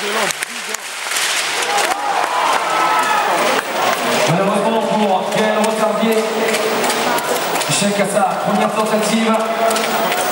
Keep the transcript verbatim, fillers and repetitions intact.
Malheureusement pour Gaël Rotardier, échec à sa première tentative.